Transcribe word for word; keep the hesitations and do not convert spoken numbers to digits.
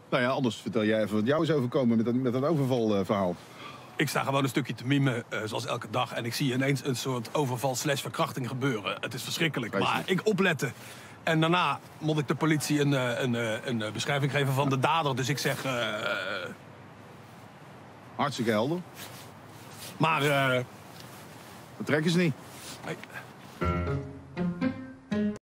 Nou ja, anders vertel jij even wat jou is overkomen met dat, met dat overvalverhaal. Ik sta gewoon een stukje te mimen, uh, zoals elke dag. En ik zie ineens een soort overval slash verkrachting gebeuren. Het is verschrikkelijk. Maar ik opletten. En daarna moet ik de politie een, een, een, een beschrijving geven van de dader. Dus ik zeg... Uh, Hartstikke helder. Maar... Uh, dat trekken ze niet. Nee.